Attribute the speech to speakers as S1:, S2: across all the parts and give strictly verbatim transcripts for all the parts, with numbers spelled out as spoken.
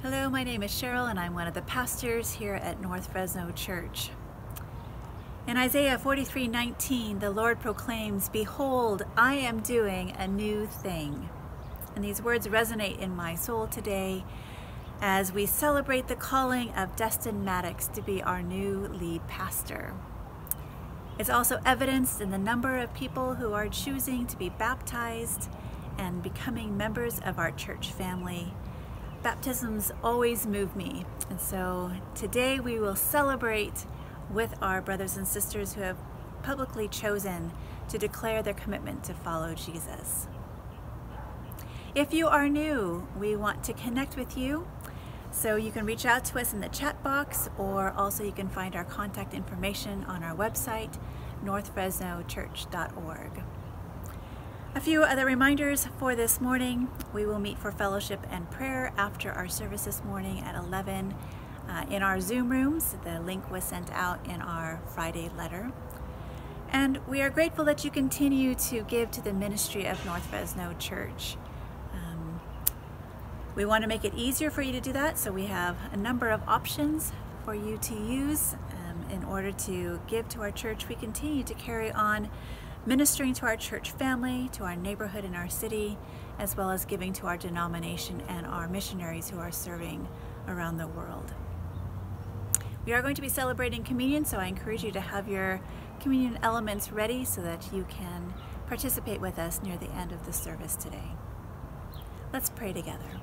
S1: Hello, my name is Cheryl and I'm one of the pastors here at North Fresno Church. In Isaiah forty-three nineteen, the Lord proclaims, "Behold, I am doing a new thing." And these words resonate in my soul today as we celebrate the calling of Destin Maddox to be our new lead pastor. It's also evidenced in the number of people who are choosing to be baptized and becoming members of our church family. Baptisms always move me, and so today we will celebrate with our brothers and sisters who have publicly chosen to declare their commitment to follow Jesus. If you are new, we want to connect with you, so you can reach out to us in the chat box, or also you can find our contact information on our website, north fresno church dot org. A few other reminders for this morning. We will meet for fellowship and prayer after our service this morning at eleven uh, in our Zoom rooms. The link was sent out in our Friday letter. And we are grateful that you continue to give to the ministry of North Fresno Church. Um, we want to make it easier for you to do that, so we have a number of options for you to use um, in order to give to our church. We continue to carry on ministering to our church family, to our neighborhood and our city, as well as giving to our denomination and our missionaries who are serving around the world. We are going to be celebrating communion, so I encourage you to have your communion elements ready so that you can participate with us near the end of the service today. Let's pray together.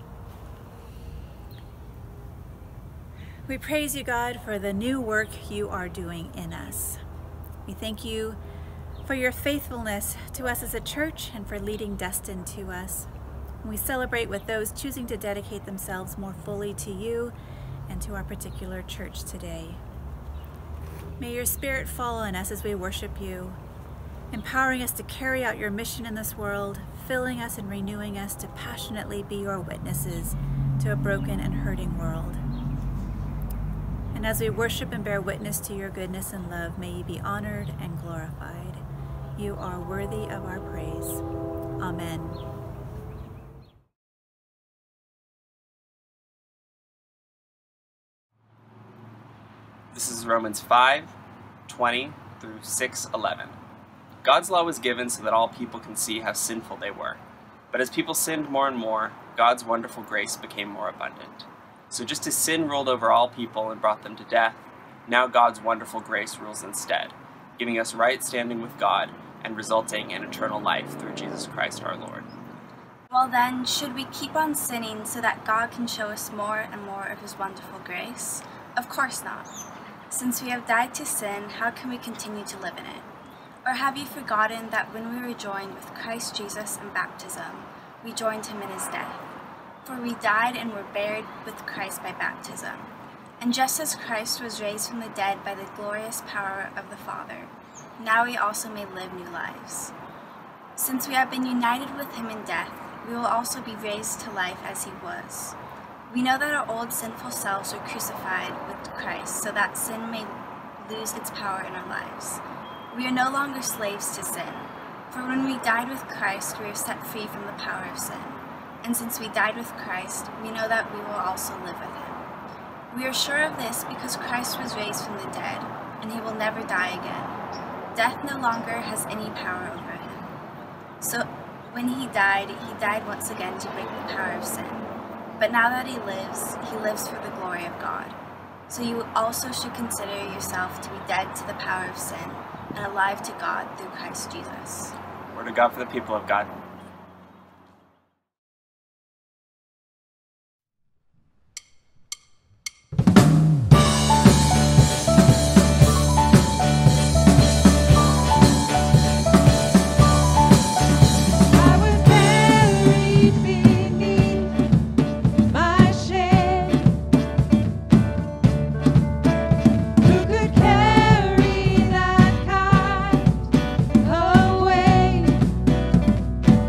S1: We praise you, God, for the new work you are doing in us. We thank you for your faithfulness to us as a church and for leading Destin to us. We celebrate with those choosing to dedicate themselves more fully to you and to our particular church today. May your Spirit fall on us as we worship you, empowering us to carry out your mission in this world, filling us and renewing us to passionately be your witnesses to a broken and hurting world. And as we worship and bear witness to your goodness and love, may you be honored and glorified. You are worthy of our praise. Amen.
S2: This is Romans five, twenty through six eleven. God's law was given so that all people can see how sinful they were. But as people sinned more and more, God's wonderful grace became more abundant. So just as sin ruled over all people and brought them to death, now God's wonderful grace rules instead, giving us right standing with God and resulting in eternal life through Jesus Christ our Lord.
S3: Well then, should we keep on sinning so that God can show us more and more of his wonderful grace? Of course not. Since we have died to sin, how can we continue to live in it? Or have you forgotten that when we were joined with Christ Jesus in baptism, we joined him in his death? For we died and were buried with Christ by baptism. And just as Christ was raised from the dead by the glorious power of the Father, now we also may live new lives. Since we have been united with him in death, we will also be raised to life as he was. We know that our old sinful selves were crucified with Christ so that sin may lose its power in our lives. We are no longer slaves to sin, for when we died with Christ, we were set free from the power of sin. And since we died with Christ, we know that we will also live with him. We are sure of this because Christ was raised from the dead, and he will never die again. Death no longer has any power over him. So when he died, he died once again to break the power of sin. But now that he lives, he lives for the glory of God. So you also should consider yourself to be dead to the power of sin and alive to God through Christ Jesus.
S2: Word of God for the people of God.
S4: Away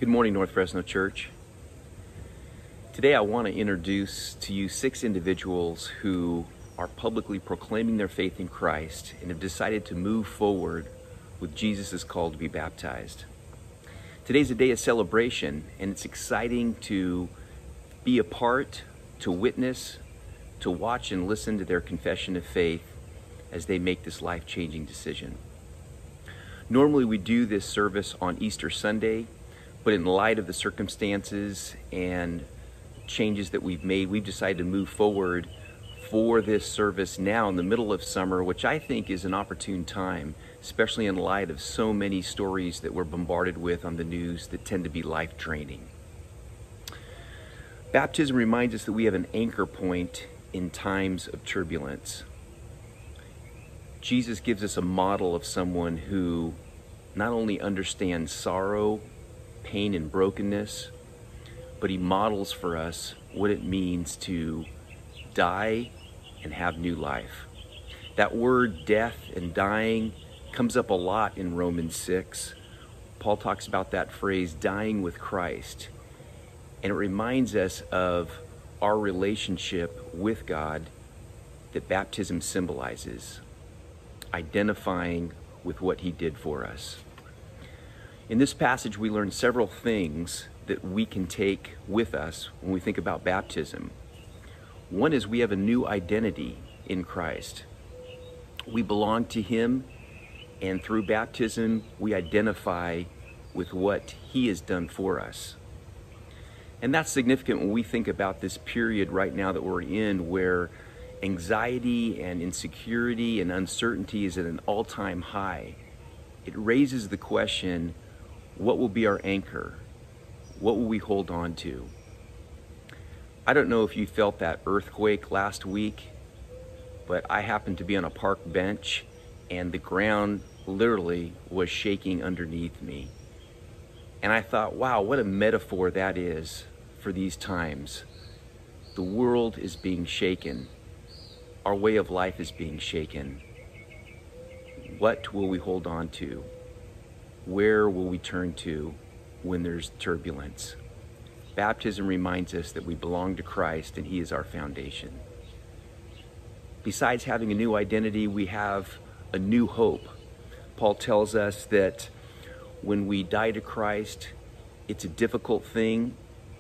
S4: Good morning, North Fresno Church. Today I want to introduce to you six individuals who are publicly proclaiming their faith in Christ and have decided to move forward with Jesus' call to be baptized. Today's a day of celebration, and it's exciting to be a part, to witness, to watch and listen to their confession of faith as they make this life-changing decision. Normally we do this service on Easter Sunday, but in light of the circumstances and changes that we've made, we've decided to move forward for this service now in the middle of summer, which I think is an opportune time, especially in light of so many stories that we're bombarded with on the news that tend to be life-draining. Baptism reminds us that we have an anchor point in times of turbulence. Jesus gives us a model of someone who not only understands sorrow, pain, and brokenness, but he models for us what it means to die and have new life. That word death and dying comes up a lot in Romans six. Paul talks about that phrase, dying with Christ. And it reminds us of our relationship with God that baptism symbolizes, identifying with what he did for us. In this passage, we learn several things that we can take with us when we think about baptism. One is we have a new identity in Christ. We belong to him, and through baptism, we identify with what he has done for us. And that's significant when we think about this period right now that we're in, where anxiety and insecurity and uncertainty is at an all-time high. It raises the question, what will be our anchor? What will we hold on to? I don't know if you felt that earthquake last week, but I happened to be on a park bench and the ground literally was shaking underneath me. And I thought, wow, what a metaphor that is for these times. The world is being shaken. Our way of life is being shaken. What will we hold on to? Where will we turn to when there's turbulence? Baptism reminds us that we belong to Christ and he is our foundation. Besides having a new identity, we have a new hope. Paul tells us that when we die to Christ, it's a difficult thing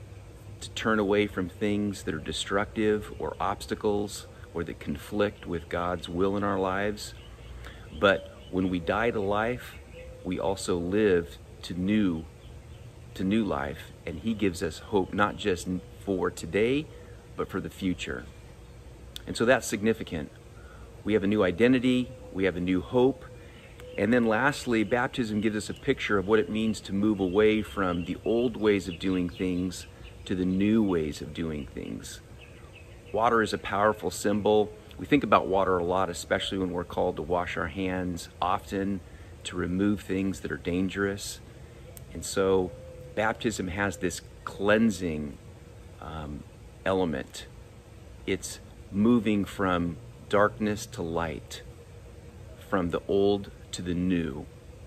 S4: to turn away from things that are destructive or obstacles or that conflict with God's will in our lives. But when we die to life, we also live to new, to new life, and he gives us hope not just for today, but for the future. And so that's significant. We have a new identity, we have a new hope, and then lastly, baptism gives us a picture of what it means to move away from the old ways of doing things to the new ways of doing things. Water is a powerful symbol. We think about water a lot, especially when we're called to wash our hands often, to remove things that are dangerous. And so baptism has this cleansing um, element. It's moving from darkness to light, from the old to the new.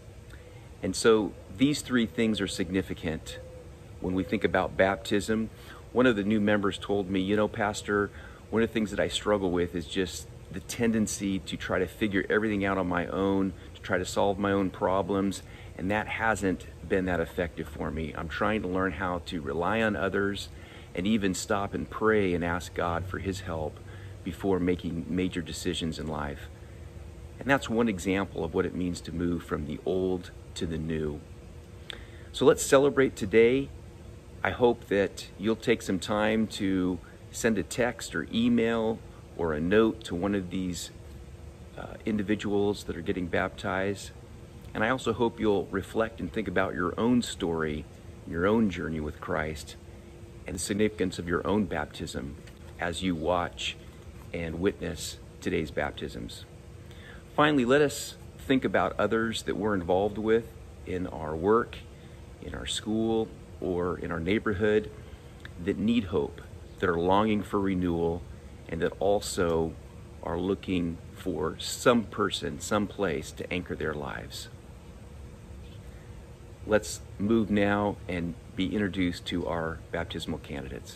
S4: And so these three things are significant when we think about baptism. One of the new members told me, you know, Pastor, one of the things that I struggle with is just the tendency to try to figure everything out on my own, to try to solve my own problems, and that hasn't been that effective for me. I'm trying to learn how to rely on others and even stop and pray and ask God for his help before making major decisions in life. And that's one example of what it means to move from the old to the new. So let's celebrate today. I hope that you'll take some time to send a text or email or a note to one of these uh, individuals that are getting baptized. And I also hope you'll reflect and think about your own story, your own journey with Christ, and the significance of your own baptism as you watch and witness today's baptisms. Finally, let us think about others that we're involved with in our work, in our school, or in our neighborhood that need hope, that are longing for renewal, and that also are looking for some person, some place to anchor their lives. let's move now and be introduced to our baptismal candidates.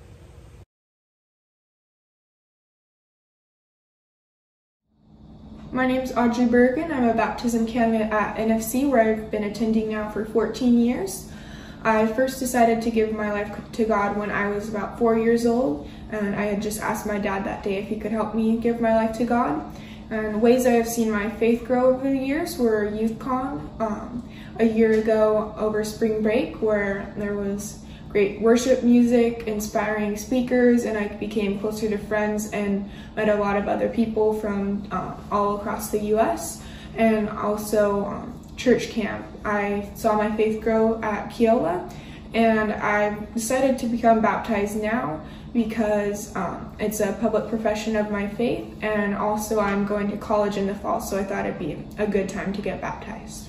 S5: My name is Audrey Bergen. I'm a baptism candidate at N F C, where I've been attending now for fourteen years. I first decided to give my life to God when I was about four years old, and I had just asked my dad that day if he could help me give my life to God. And ways I have seen my faith grow over the years were YouthCon, um, a year ago over spring break, where there was great worship music, inspiring speakers, and I became closer to friends and met a lot of other people from uh, all across the U S And also um, church camp. I saw my faith grow at Keola, and I decided to become baptized now because um, it's a public profession of my faith, and also I'm going to college in the fall, so I thought it'd be a good time to get baptized.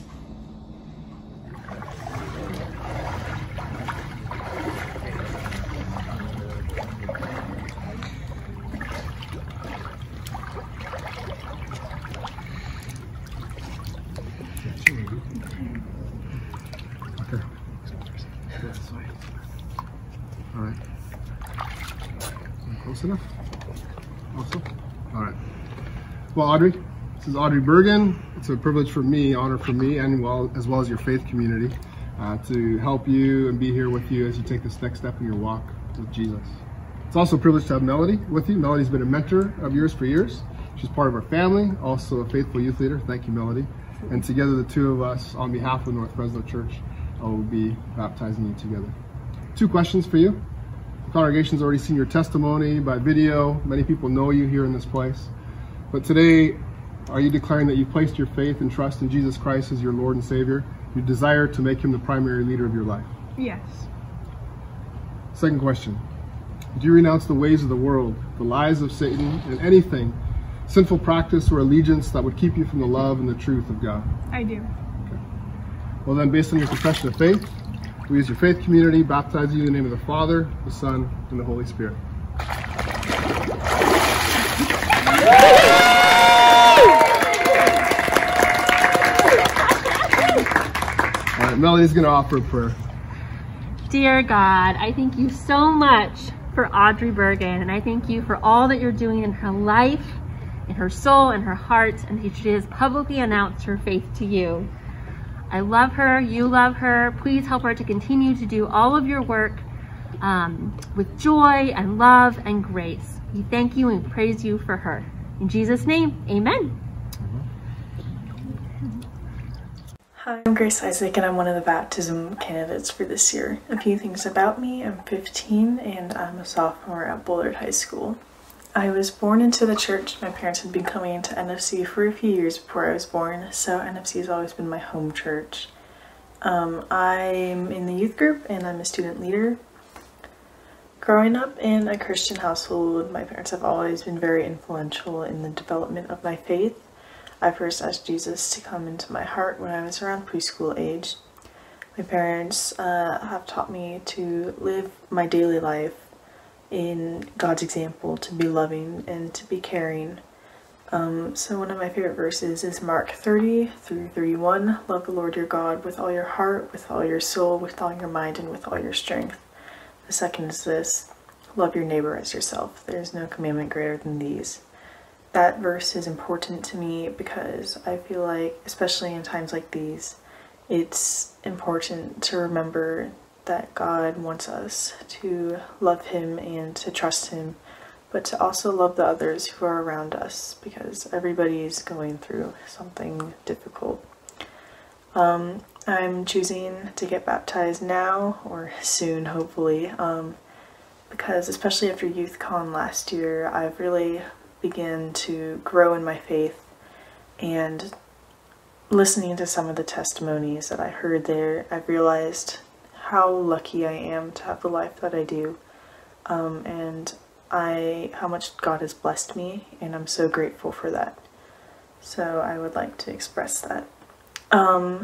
S6: All right. Close enough? Also? All right. Well, Audrey, this is Audrey Bergen. It's a privilege for me, honor for me, and well, as well as your faith community, uh, to help you and be here with you as you take this next step in your walk with Jesus. It's also a privilege to have Melody with you. Melody's been a mentor of yours for years. She's part of our family, also a faithful youth leader. Thank you, Melody. And together, the two of us, on behalf of North Fresno Church, will be baptizing you together. Two questions for you. The congregation's already seen your testimony by video. Many people know you here in this place. But today, are you declaring that you've placed your faith and trust in Jesus Christ as your Lord and Savior? You desire to make him the primary leader of your life?
S5: Yes.
S6: Second question. Do you renounce the ways of the world, the lies of Satan, and anything, sinful practice or allegiance that would keep you from the love and the truth of God?
S5: I do.
S6: Okay. Well then, based on your confession of faith, we as your faith community baptize you in the name of the Father, the Son, and the Holy Spirit. All right, Melody's going to offer a prayer.
S7: Dear God, I thank you so much for Audrey Bergen, and I thank you for all that you're doing in her life, in her soul, and her heart, and that she has publicly announced her faith to you. I love her, you love her. Please help her to continue to do all of your work um, with joy and love and grace. We thank you and praise you for her. In Jesus' name, amen.
S8: Hi, I'm Grace Isaac, and I'm one of the baptism candidates for this year. A few things about me: I'm fifteen and I'm a sophomore at Bullard High School. I was born into the church. My parents had been coming into N F C for a few years before I was born, so N F C has always been my home church. Um, I'm in the youth group and I'm a student leader. Growing up in a Christian household, my parents have always been very influential in the development of my faith. I first asked Jesus to come into my heart when I was around preschool age. My parents uh, have taught me to live my daily life in God's example, to be loving and to be caring. Um, so one of my favorite verses is Mark thirty through thirty-one. Love the Lord your God with all your heart, with all your soul, with all your mind, and with all your strength. The second is this: love your neighbor as yourself. There is no commandment greater than these. That verse is important to me because I feel like, especially in times like these, it's important to remember that God wants us to love him and to trust him, but to also love the others who are around us, because everybody is going through something difficult. Um, I'm choosing to get baptized now, or soon, hopefully, um, because especially after YouthCon last year, I've really begun to grow in my faith, and listening to some of the testimonies that I heard there, I've realized how lucky I am to have the life that I do, um, and I how much God has blessed me, and I'm so grateful for that. So I would like to express that. Um,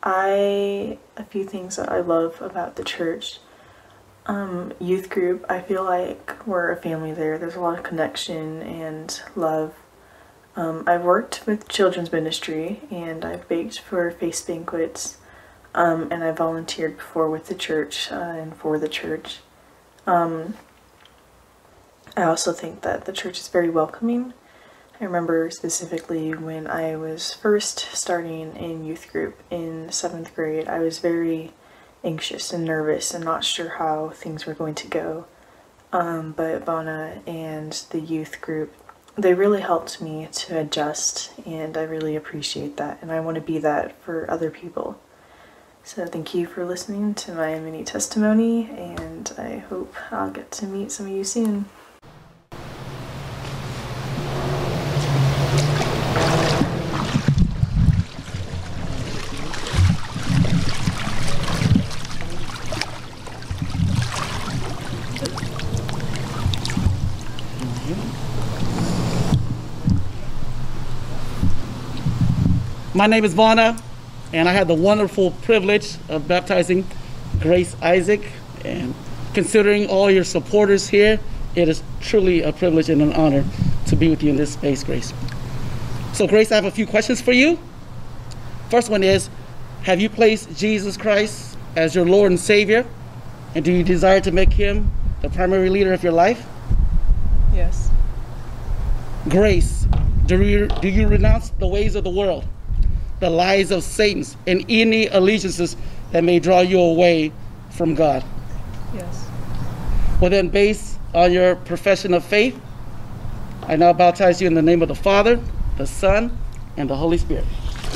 S8: I a few things that I love about the church. Um, youth group, I feel like we're a family there. There's a lot of connection and love. Um, I've worked with children's ministry, and I've baked for face banquets. um, and I volunteered before with the church uh, and for the church. Um, I also think that the church is very welcoming. I remember specifically when I was first starting in youth group in seventh grade, I was very anxious and nervous and not sure how things were going to go. Um, but Vana and the youth group, they really helped me to adjust, and I really appreciate that, and I want to be that for other people. So thank you for listening to my mini testimony, and I hope I'll get to meet some of you soon.
S9: My name is Vana, and I had the wonderful privilege of baptizing Grace Isaac. And considering all your supporters here, it is truly a privilege and an honor to be with you in this space, Grace. So Grace, I have a few questions for you. First one is, have you placed Jesus Christ as your Lord and Savior? And do you desire to make him the primary leader of your life?
S8: Yes.
S9: Grace, do you, do you renounce the ways of the world, the lies of Satan, and any allegiances that may draw you away from God?
S8: Yes.
S9: Well then, based on your profession of faith, I now baptize you in the name of the Father, the Son, and the Holy Spirit.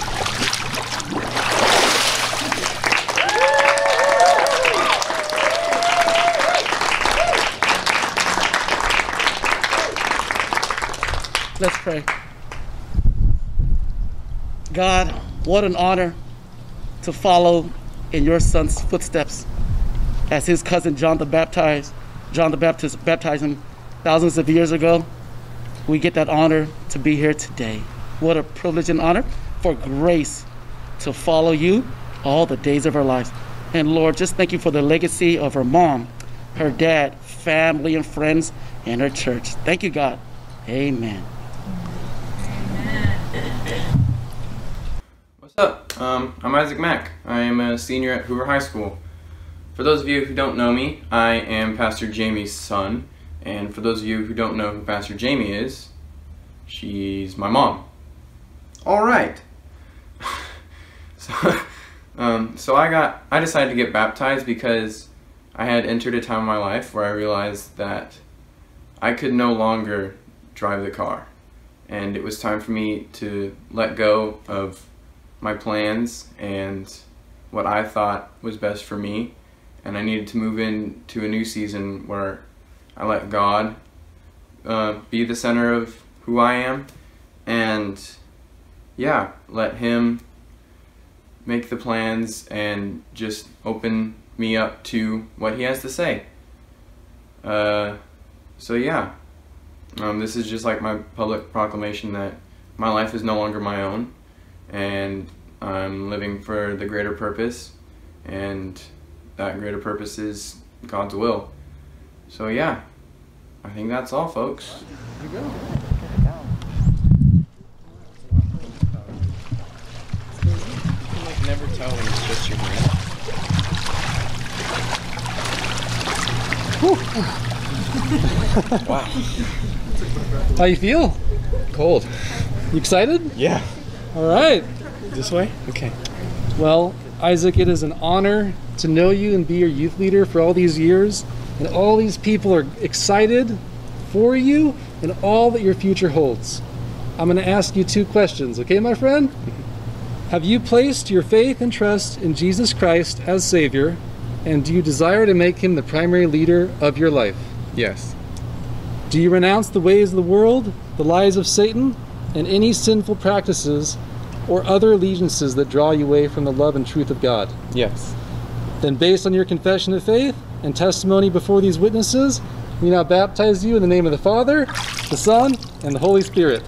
S9: Let's pray. God, what an honor to follow in your son's footsteps as his cousin John the Baptist, John the Baptist baptized him thousands of years ago. We get that honor to be here today. What a privilege and honor for Grace to follow you all the days of her lives. And Lord, just thank you for the legacy of her mom, her dad, family and friends, and her church. Thank you, God. Amen.
S10: What's up? Um, I'm Isaac Mack. I am a senior at Hoover High School. For those of you who don't know me, I am Pastor Jamie's son. And for those of you who don't know who Pastor Jamie is, she's my mom. All right. so, um, so I got, I decided to get baptized because I had entered a time in my life where I realized that I could no longer drive the car. And it was time for me to let go of my plans and what I thought was best for me. And I needed to move into a new season where I let God uh, be the center of who I am, and yeah, let him make the plans and just open me up to what he has to say. Uh, so yeah, um, this is just like my public proclamation that my life is no longer my own, and I'm living for the greater purpose, and that greater purpose is God's will. So yeah, I think that's all, folks.
S9: Here you go.
S10: You can like never tell when it's just your hand. Wow.
S11: How you feel?
S10: Cold.
S11: You excited?
S10: Yeah.
S11: All right.
S10: This way? Okay.
S11: Well, Isaac, it is an honor to know you and be your youth leader for all these years. And all these people are excited for you and all that your future holds. I'm going to ask you two questions, okay, my friend? Have you placed your faith and trust in Jesus Christ as Savior, and do you desire to make him the primary leader of your life?
S10: Yes.
S11: Do you renounce the ways of the world, the lies of Satan, and any sinful practices or other allegiances that draw you away from the love and truth of God?
S10: Yes.
S11: Then, based on your confession of faith and testimony before these witnesses, we now baptize you in the name of the Father, the Son, and the Holy Spirit.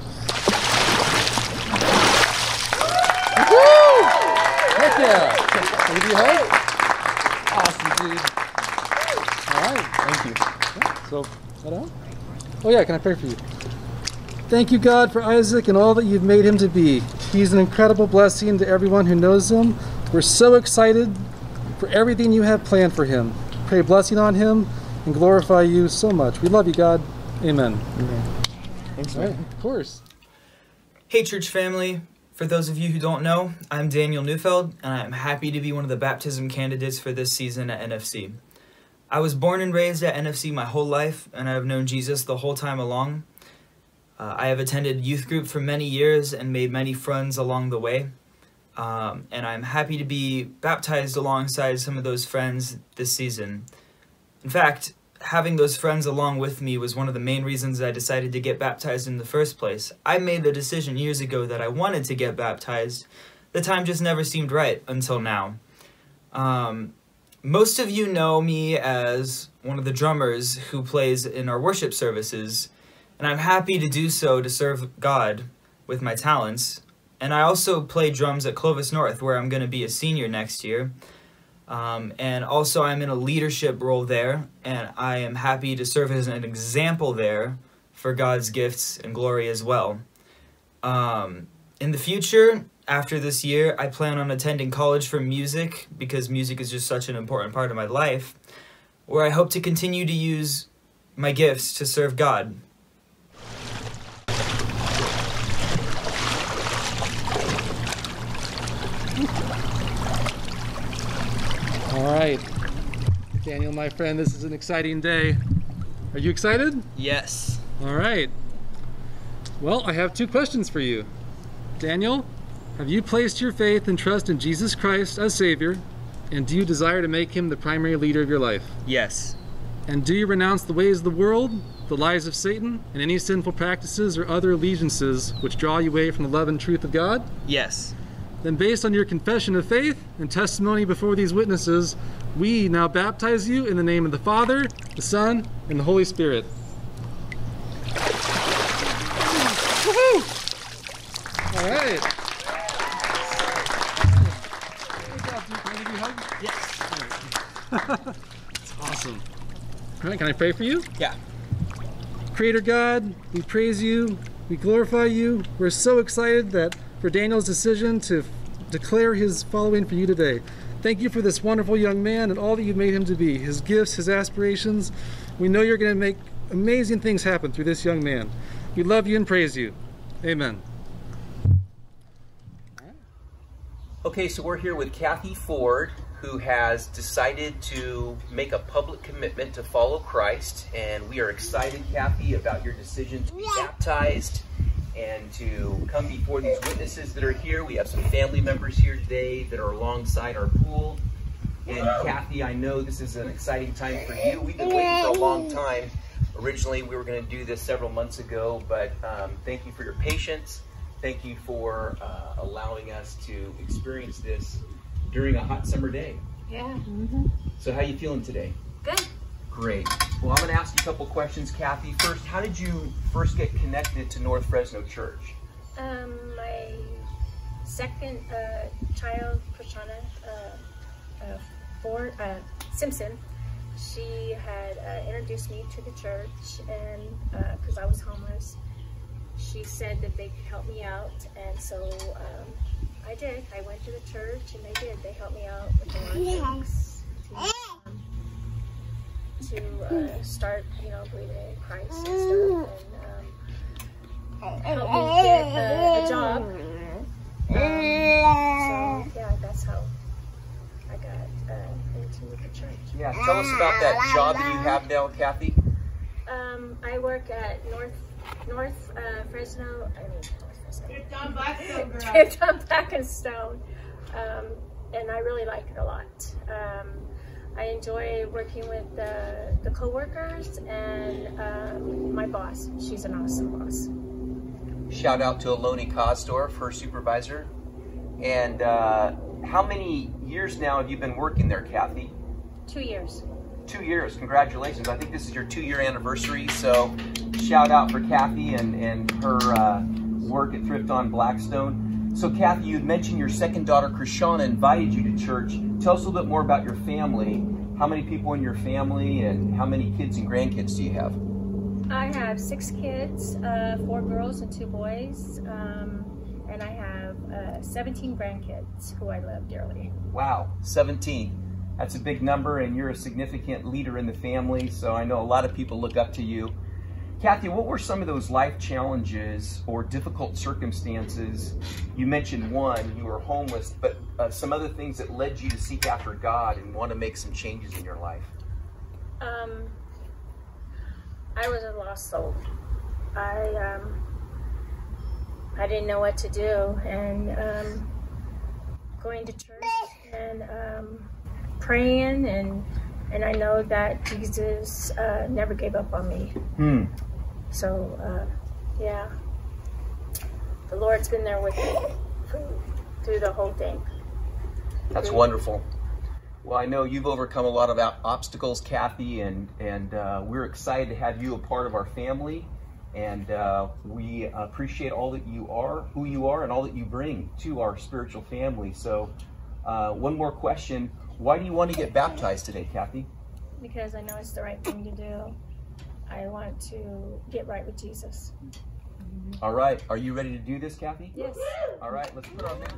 S11: Woo! Heck yeah! Can I give you a hug? Awesome, dude. All right.
S10: Thank you.
S11: Yeah, so, is that on? Oh yeah, can I pray for you? Thank you, God, for Isaac and all that you've made him to be. He's an incredible blessing to everyone who knows him. We're so excited for everything you have planned for him. Pray blessing on him and glorify you so much. We love you, God. Amen.
S12: Amen. Thanks, man.
S11: Right, of course.
S13: Hey, church family. For those of you who don't know, I'm Daniel Neufeld, and I'm happy to be one of the baptism candidates for this season at N F C. I was born and raised at N F C my whole life, and I've known Jesus the whole time along. Uh, I have attended youth group for many years and made many friends along the way. Um, and I'm happy to be baptized alongside some of those friends this season. In fact, having those friends along with me was one of the main reasons I decided to get baptized in the first place. I made the decision years ago that I wanted to get baptized. The time just never seemed right until now. Um, most of you know me as one of the drummers who plays in our worship services, and I'm happy to do so to serve God with my talents. And I also play drums at Clovis North, where I'm going to be a senior next year. Um, and also I'm in a leadership role there, and I am happy to serve as an example there for God's gifts and glory as well. Um, in the future, after this year, I plan on attending college for music, because music is just such an important part of my life, where I hope to continue to use my gifts to serve God.
S11: All right, Daniel, my friend, this is an exciting day. Are you excited?
S13: Yes.
S11: All right. Well, I have two questions for you. Daniel, have you placed your faith and trust in Jesus Christ as Savior, and do you desire to make him the primary leader of your life?
S13: Yes.
S11: And do you renounce the ways of the world, the lies of Satan, and any sinful practices or other allegiances which draw you away from the love and truth of God?
S13: Yes.
S11: Then based on your confession of faith and testimony before these witnesses, we now baptize you in the name of the Father, the Son, and the Holy Spirit. Woohoo! All right. Can I give you a hug?
S13: Yes.
S11: It's awesome. All right, can I pray for you?
S13: Yeah.
S11: Creator God, we praise you, we glorify you. We're so excited that for Daniel's decision to declare his following for you today. Thank you for this wonderful young man and all that you've made him to be, his gifts, his aspirations. We know you're going to make amazing things happen through this young man. We love you and praise you. Amen.
S4: Okay, so we're here with Kathy Ford, who has decided to make a public commitment to follow Christ, and we are excited, Kathy, about your decision to be baptized and to come before these witnesses that are here. We have some family members here today that are alongside our pool. And Kathy, I know this is an exciting time for you. We've been waiting for a long time. Originally, we were going to do this several months ago, but um, thank you for your patience. Thank you for uh, allowing us to experience this during a hot summer day.
S1: Yeah. Mm-hmm.
S4: So how are you feeling today?
S1: Good.
S4: Great. Well, I'm going to ask you a couple questions, Kathy. First, how did you first get connected to North Fresno Church?
S7: Um, my second uh, child, Krishana uh, uh, Ford, uh, Simpson, she had uh, introduced me to the church, and because uh, I was homeless, she said that they could help me out, and so um, I did. I went to the church, and they did. They helped me out with a lot of things to, um, to uh, start, you know, believing in Christ and stuff, and um, help me get a, a job. Um, so yeah, that's how I got uh, into the church.
S4: Yeah, tell us about that job that you have now, Kathy.
S7: Um, I work at North North uh, Fresno. I mean, North Fresno.
S14: Trip-down Blackstone.
S7: Trip-down Blackstone. Um, and I really like it a lot. Um, I enjoy working with the, the co-workers and um, my boss. She's an awesome boss.
S4: Shout out to Aloni Kosdorf, her supervisor. And uh, how many years now have you been working there, Kathy?
S7: Two years.
S4: Two years, congratulations. I think this is your two-year anniversary, so shout out for Kathy and, and her uh, work at Thrift on Blackstone. So Kathy, you had mentioned your second daughter, Krishana, invited you to church. Tell us a little bit more about your family. How many people in your family and how many kids and grandkids do you have?
S7: I have six kids, uh, four girls and two boys, um, and I have uh, seventeen grandkids who I love dearly.
S4: Wow, seventeen. That's a big number, and you're a significant leader in the family, so I know a lot of people look up to you. Kathy, what were some of those life challenges or difficult circumstances? You mentioned one, you were homeless, but uh, some other things that led you to seek after God and want to make some changes in your life.
S7: Um, I was a lost soul. I um, I didn't know what to do, and um, going to church and um, praying, and and I know that Jesus uh, never gave up on me.
S4: Hmm.
S7: So uh, yeah, the Lord's been there with me through, through the whole thing.
S4: That's through wonderful. Well, I know you've overcome a lot of obstacles, Kathy, and and uh, we're excited to have you a part of our family. And uh, we appreciate all that you are, who you are, and all that you bring to our spiritual family. So uh, one more question. Why do you want to get baptized today, Kathy?
S7: Because I know it's the right thing to do. I want to get right with Jesus.
S4: All right. Are you ready to do this, Kathy?
S7: Yes.
S4: All right. Let's put our hand.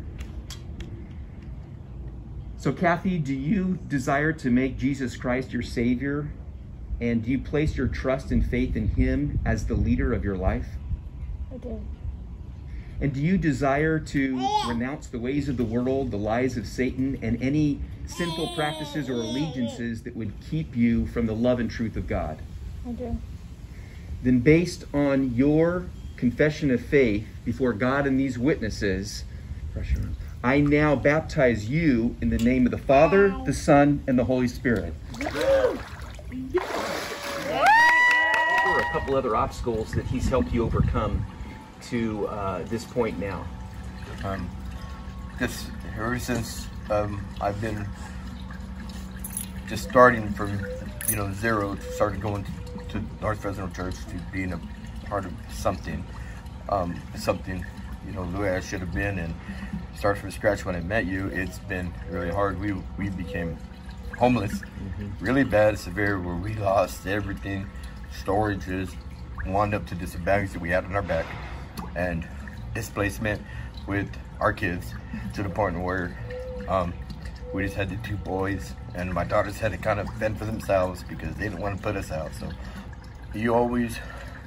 S4: So, Kathy, do you desire to make Jesus Christ your Savior? And do you place your trust and faith in Him as the leader of your life?
S7: I do.
S4: And do you desire to renounce the ways of the world, the lies of Satan, and any sinful practices or allegiances that would keep you from the love and truth of God?
S7: I do.
S4: Then based on your confession of faith before God and these witnesses, I now baptize you in the name of the Father, the Son, and the Holy Spirit. What are a couple other obstacles that He's helped you overcome to uh, this point now?
S12: Um, just ever since um, I've been just starting from, you know, zero, started going to, to North Fresno Church, to being a part of something, um, something, you know, the way I should have been, and start from scratch. When I met you, it's been really hard. We we became homeless, mm-hmm. really bad, severe, where we lost everything, storages, wound up to just the bags that we had on our back, and displacement with our kids, to the point where um, we just had the two boys, and my daughters had to kind of fend for themselves because they didn't want to put us out. So you always,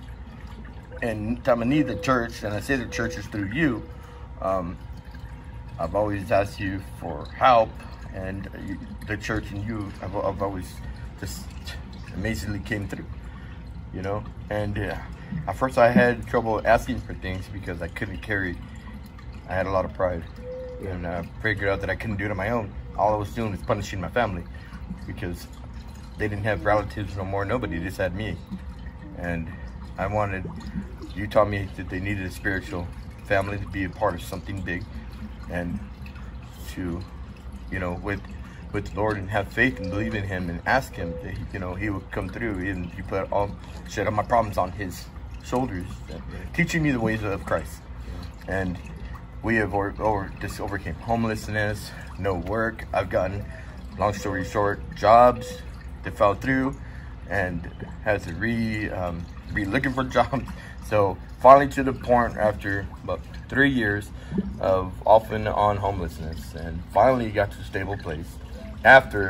S12: and time I need the church, and I say the church is through you, um, I've always asked you for help, and you, the church and you, I've, I've always just amazingly came through, you know. And uh, at first I had trouble asking for things because I couldn't carry, I had a lot of pride, and I figured out that I couldn't do it on my own. All I was doing was punishing my family because they didn't have relatives no more, nobody, just had me. And I wanted, you taught me that they needed a spiritual family to be a part of something big, and to, you know, with with the Lord, and have faith and believe in Him and ask Him that he, you know, He would come through, and He put all shed all my problems on His shoulders, teaching me the ways of Christ. And we have over, over just overcame homelessness, no work. I've gotten, long story short, jobs that fell through, and had to re um, re looking for jobs. So finally, to the point after about three years of off and on homelessness, and finally got to a stable place after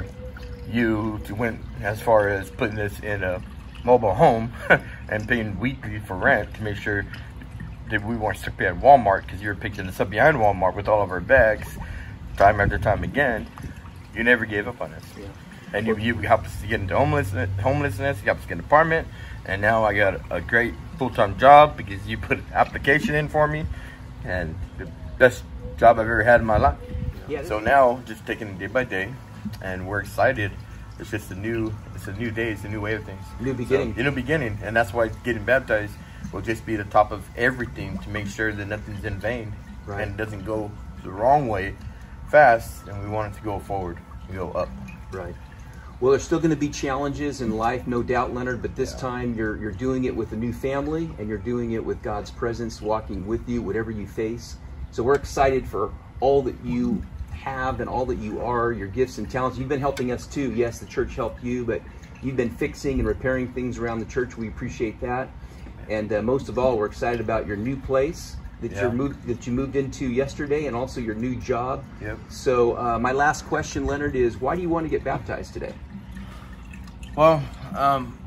S12: you went as far as putting us in a mobile home and paying weekly for rent to make sure that we weren't stuck behind Walmart, because you were picking us up behind Walmart with all of our bags time after time again. You never gave up on us. Yeah. And you, you helped us to get into homelessness, homelessness, you helped us get an apartment, and now I got a great full-time job because you put an application in for me, and the best job I've ever had in my life. Yeah, so now, just taking it day by day, and we're excited. It's just a new, it's a new day, it's a new way of things.
S4: New beginning.
S12: So, new beginning, and that's why getting baptized will just be the top of everything to make sure that nothing's in vain, right, and it doesn't go the wrong way fast, and we want it to go forward, go up.
S4: Right. Well, there's still going to be challenges in life, no doubt, Leonard, but this yeah. time you're you're doing it with a new family, and you're doing it with God's presence walking with you, whatever you face. So we're excited for all that you have and all that you are, your gifts and talents. You've been helping us too. Yes, the church helped you, but you've been fixing and repairing things around the church. We appreciate that. And uh, most of all, we're excited about your new place that
S12: Yeah.
S4: you're moved that you moved into yesterday, and also your new job.
S12: Yep.
S4: So uh, my last question, Leonard, is why do you want to get baptized today?
S12: Well, um,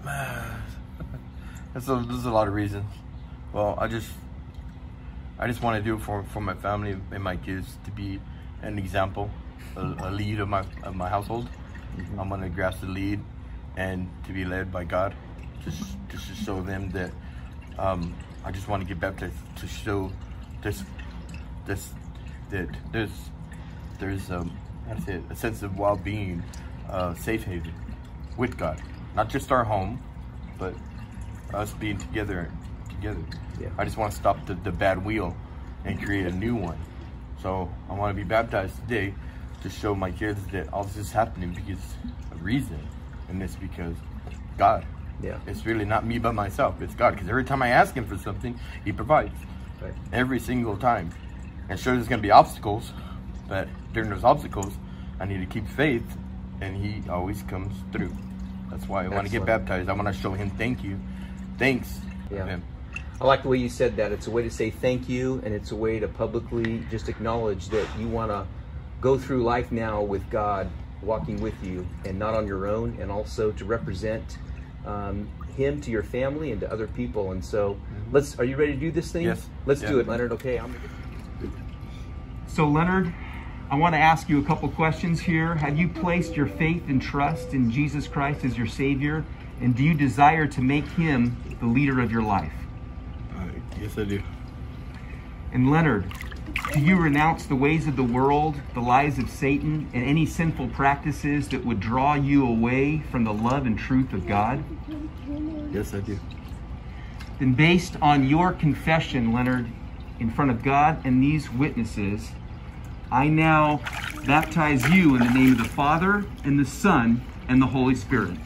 S12: there's a, there's a lot of reasons. Well, I just I just want to do it for for my family and my kids, to be an example, a, a lead of my of my household. Mm-hmm. I'm gonna grasp the lead and to be led by God, just just to show them that. Um, I just want to get baptized to show this, this, that there's, there's um, how to say it, a sense of well-being, uh, safe haven with God, not just our home, but us being together, together.
S4: Yeah.
S12: I just want to stop the, the bad wheel and create a new one. So I want to be baptized today to show my kids that all this is happening because of reason, and it's because God.
S4: Yeah.
S12: It's really not me but myself. It's God. Because every time I ask him for something, he provides.
S4: Right.
S12: Every single time. And sure, there's going to be obstacles, but during those obstacles, I need to keep faith, and he always comes through. That's why I want to get baptized. I want to show him thank you. Thanks.
S4: Yeah.
S12: Him.
S4: I like the way you said that. It's a way to say thank you, and it's a way to publicly just acknowledge that you want to go through life now with God walking with you and not on your own, and also to represent Um, him to your family and to other people. And so mm-hmm. let's, are you ready to do this thing?
S12: Yes.
S4: Let's
S12: yeah.
S4: do it, Leonard. Okay. I'm gonna...
S14: So Leonard, I want to ask you a couple questions here. Have you placed your faith and trust in Jesus Christ as your Savior? And do you desire to make him the leader of your life?
S12: Uh, yes, I do.
S14: And Leonard, do you renounce the ways of the world, the lies of Satan, and any sinful practices that would draw you away from the love and truth of God?
S12: Yes, I do.
S14: Then based on your confession, Leonard, in front of God and these witnesses, I now baptize you in the name of the Father, and the Son, and the Holy Spirit.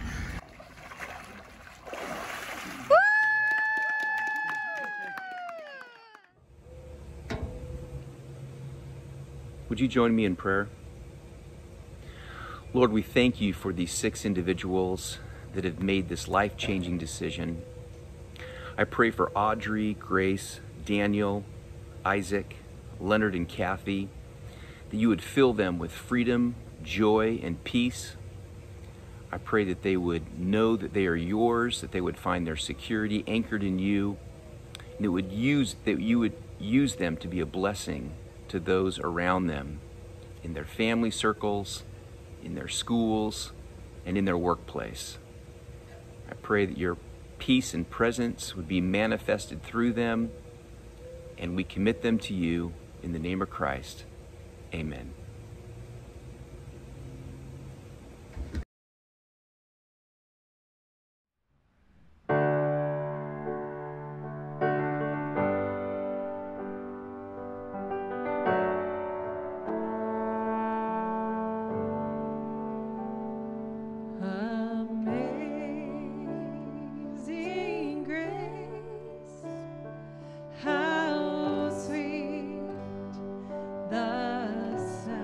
S4: Would you join me in prayer? Lord, we thank you for these six individuals that have made this life-changing decision. I pray for Audrey, Grace, Daniel, Isaac, Leonard, and Kathy, that you would fill them with freedom, joy, and peace. I pray that they would know that they are yours, that they would find their security anchored in you, and that would use that you would use them to be a blessing to those around them, in their family circles, in their schools, and in their workplace. I pray that your peace and presence would be manifested through them, and we commit them to you in the name of Christ. Amen.
S15: Amazing grace, how sweet the sound.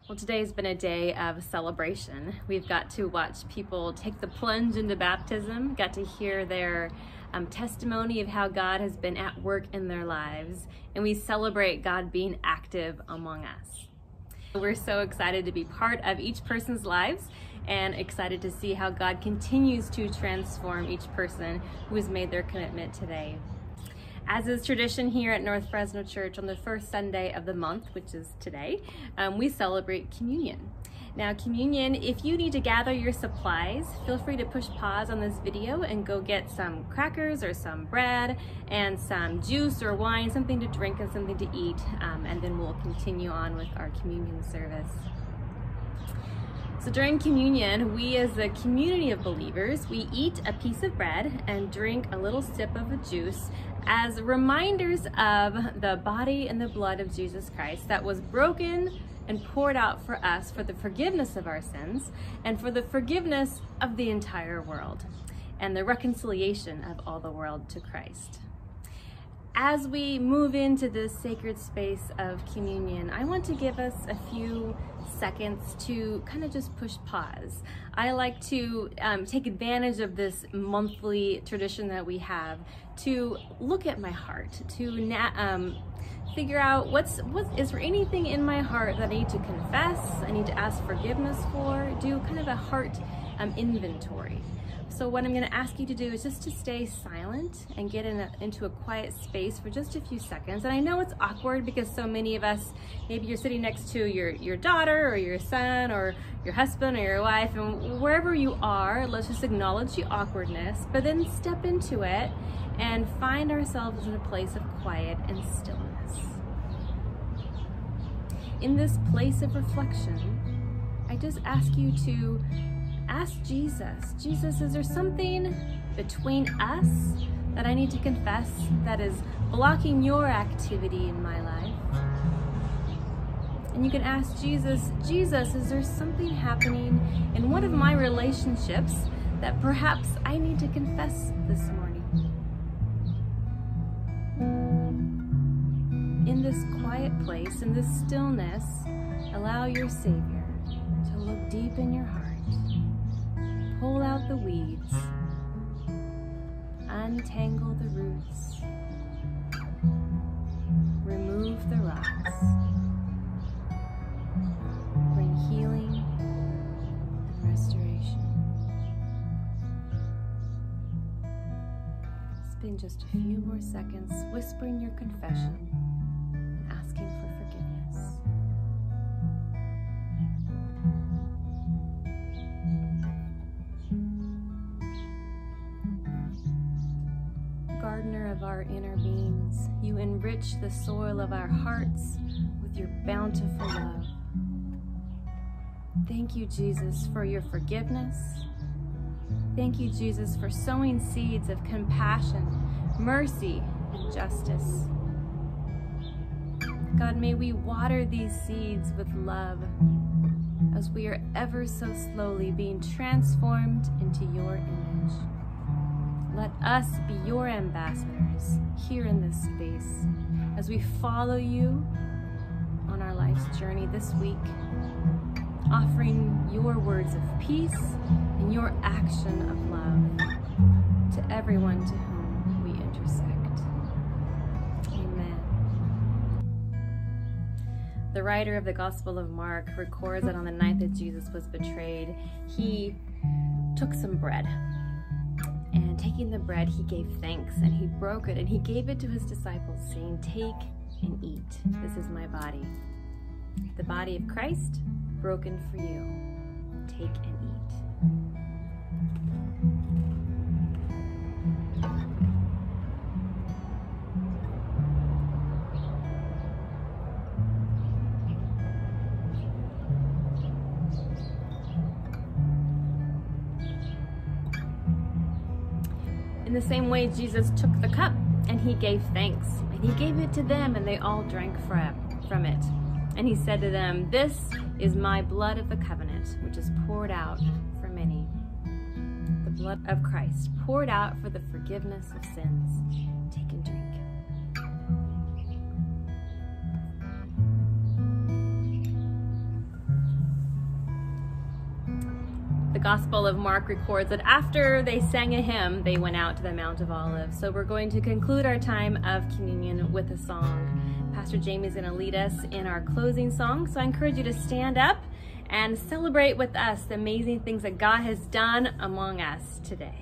S7: Well, today's been a day of celebration. We've got to watch people take the plunge into baptism, got to hear their um, testimony of how God has been at work in their lives, and we celebrate God being active among us. We're so excited to be part of each person's lives and excited to see how God continues to transform each person who has made their commitment today. As is tradition here at North Fresno Church, on the first Sunday of the month, which is today, um, we celebrate communion. Now, communion, if you need to gather your supplies, feel free to push pause on this video and go get some crackers or some bread and some juice or wine, something to drink and something to eat, um, and then we'll continue on with our communion service. So during communion, we as a community of believers, we eat a piece of bread and drink a little sip of a juice as reminders of the body and the blood of Jesus Christ that was broken and poured out for us for the forgiveness of our sins and for the forgiveness of the entire world and the reconciliation of all the world to Christ. As we move into this sacred space of communion, I want to give us a few seconds to kind of just push pause. I like to um, take advantage of this monthly tradition that we have to look at my heart, to na um, figure out what's, what, is there anything in my heart that I need to confess, I need to ask forgiveness for, do kind of a heart um, inventory. So what I'm going to ask you to do is just to stay silent and get in a, into a quiet space for just a few seconds. And I know it's awkward because so many of us, maybe you're sitting next to your, your daughter or your son or your husband or your wife, and wherever you are, let's just acknowledge the awkwardness, but then step into it and find ourselves in a place of quiet and stillness. In this place of reflection, I just ask you to ask Jesus, Jesus, is there something between us that I need to confess that is blocking your activity in my life? And you can ask Jesus, Jesus, is there something happening in one of my relationships that perhaps I need to confess this morning? In this quiet place, in this stillness, allow your Savior to look deep in your heart. Pull out the weeds, untangle the roots, remove the rocks, bring healing and restoration. Spend just a few more seconds whispering your confession and asking for forgiveness. Gardener of our inner beings, you enrich the soil of our hearts with your bountiful love. Thank you, Jesus, for your forgiveness. Thank you, Jesus, for sowing seeds of compassion, mercy, and justice. God, may we water these seeds with love as we are ever so slowly being transformed into your image. Let us be your ambassadors here in this space as we follow you on our life's journey this week, offering your words of peace and your action of love to everyone to whom we intersect. Amen. The writer of the Gospel of Mark records that on the night that Jesus was betrayed, he took some bread. And taking the bread, he gave thanks, and he broke it, and he gave it to his disciples, saying, "Take and eat. This is my body. The body of Christ, broken for you. Take and eat." In the same way, Jesus took the cup and he gave thanks, and he gave it to them, and they all drank from it. And he said to them, "This is my blood of the covenant, which is poured out for many." The blood of Christ, poured out for the forgiveness of sins. Take and drink. Gospel of Mark records that after they sang a hymn, they went out to the Mount of Olives. So we're going to conclude our time of communion with a song. Pastor Jamie's going to lead us in our closing song. So I encourage you to stand up and celebrate with us the amazing things that God has done among us today.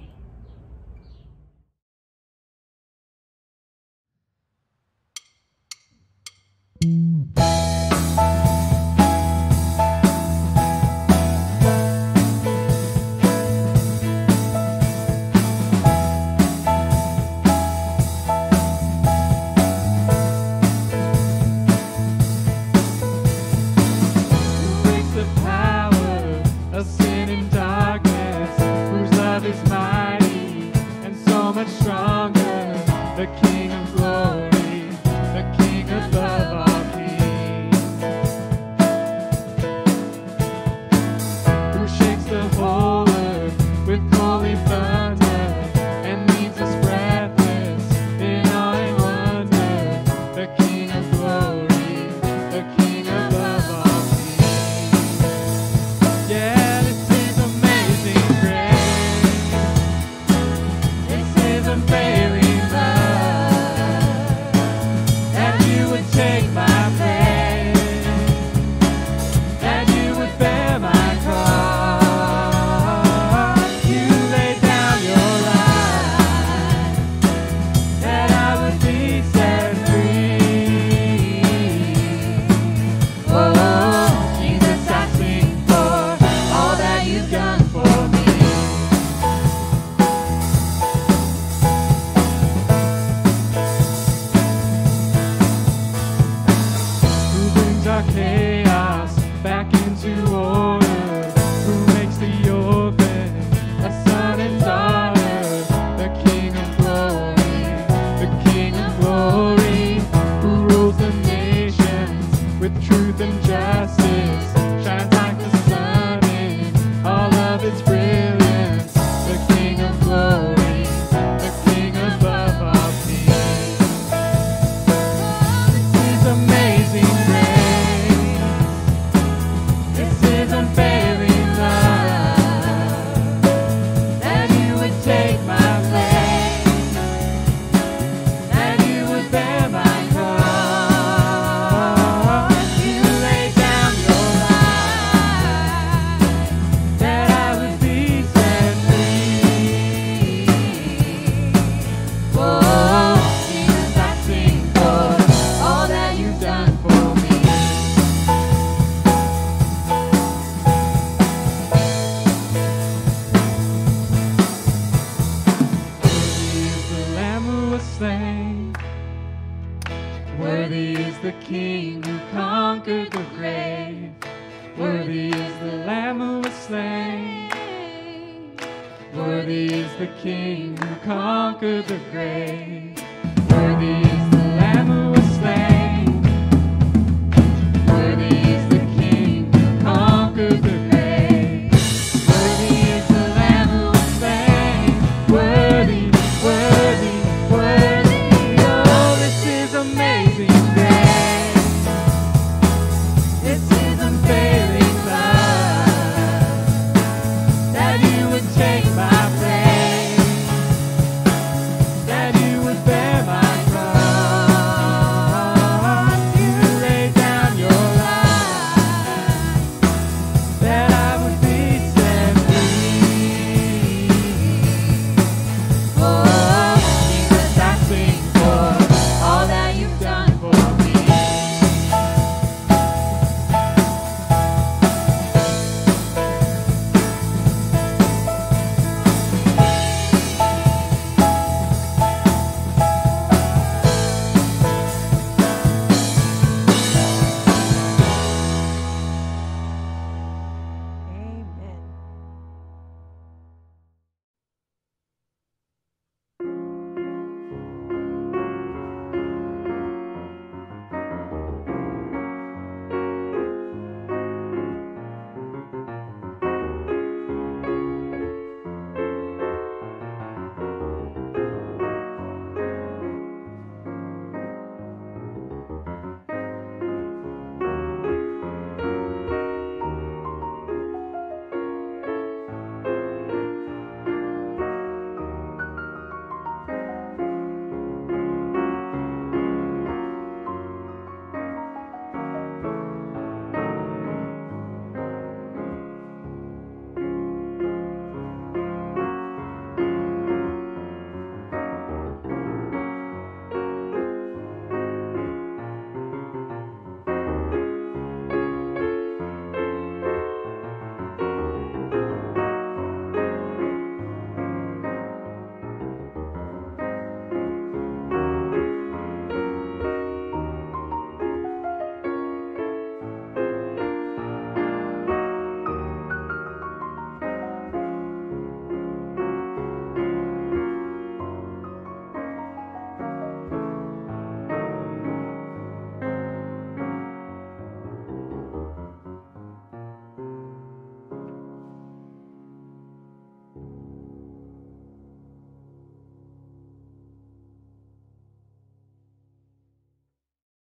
S16: Worthy is the King who conquered the grave. Worthy is the Lamb who was slain. Worthy is the King who conquered the grave. Worthy is